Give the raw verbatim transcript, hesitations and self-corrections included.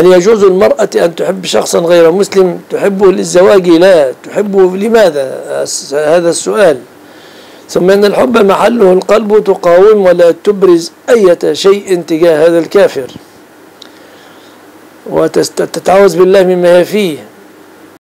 هل يجوز المرأة أن تحب شخصا غير مسلم تحبه للزواج؟ لا. تحبه لماذا؟ هذا السؤال. ثم أن الحب محله القلب، تقاوم ولا تبرز أي شيء تجاه هذا الكافر وتتعوذ بالله مما هي فيه.